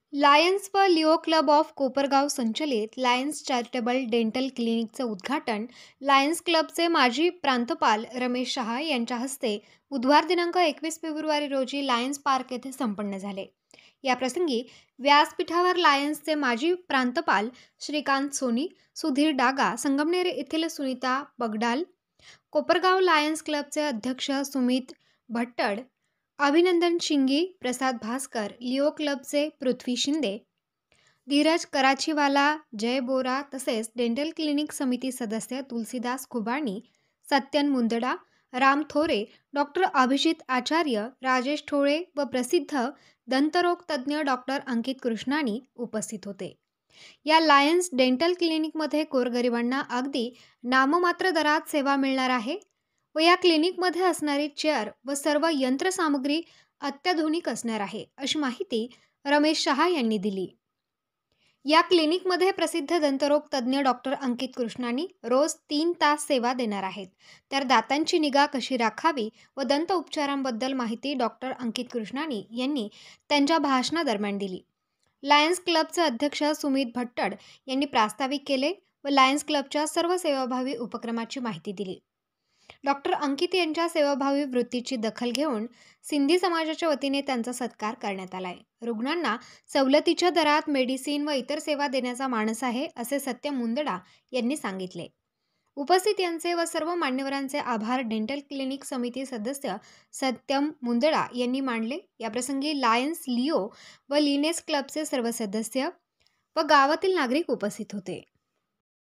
Lions व Leo club of Kopargaon संचलित Lions charitable dental क्लिनिकचं उद्घाटन लायन्स क्लबचे माजी प्रांतपाल रमेश शहा यांच्या हस्ते बुधवार दिनांक 21 फेब्रुवारी रोजी लायन्स पार्क येथे संपन्न झाले। याप्रसंगी व्यासपीठावर लायन्सचे माजी प्रांतपाल श्रीकांत सोनी, सुधीर डागा, संगमनेर येथील सुनीता बगडाल, कोपरगाव लायन्स क्लबचे अध्यक्ष सुमित भट्टड, अभिनंदन शिंगी, प्रसाद भास्कर, लिओ क्लबचे पृथ्वी शिंदे, धीरज कराचीवाला, जय बोरा तसेच डेंटल क्लिनिक समिती सदस्य तुलसीदास खुबाणी, सत्यन मुंदडा, राम थोरे, डॉक्टर अभिजित आचार्य, राजेश ठोळे व प्रसिद्ध दंतरोग तज्ज्ञ डॉक्टर अंकित कृष्णानी उपस्थित होते। या लायन्स डेंटल क्लिनिकमध्ये गोरगरिबांना अगदी नाममात्र दरात सेवा मिळणार आहे व या क्लिनिकमध्ये असणारी चेअर व सर्व यंत्रसामुग्री अत्याधुनिक असणार आहे, अशी माहिती रमेश शहा यांनी दिली। या क्लिनिकमध्ये प्रसिद्ध दंतरोग तज्ज्ञ डॉक्टर अंकित कृष्णानी रोज 3 तास सेवा देणार आहेत। तर दातांची निगा कशी राखावी व दंत उपचारांबद्दल माहिती डॉक्टर अंकित कृष्णानी यांनी त्यांच्या भाषणादरम्यान दिली। लायन्स क्लबचे अध्यक्ष सुमित भट्टड यांनी प्रास्ताविक केले व लायन्स क्लबच्या सर्व सेवाभावी उपक्रमाची माहिती दिली। डॉक्टर अंकित यांच्या सेवाभावी वृत्तीची दखल घेऊन सिंधी समाजाच्या वतीने त्यांचा सत्कार करण्यात आलाय। रुग्णांना सवलतीच्या दरात मेडिसिन व इतर सेवा देण्याचा मानस आहे, असे सत्यम मुंदडा यांनी सांगितले। उपस्थित यांचे व सर्व मान्यवरांचे आभार डेंटल क्लिनिक समिती सदस्य सत्यम मुंदडा यांनी मानले। याप्रसंगी लायन्स लिओ व लिनेस क्लबचे सर्व सदस्य व गावातील नागरिक उपस्थित होते।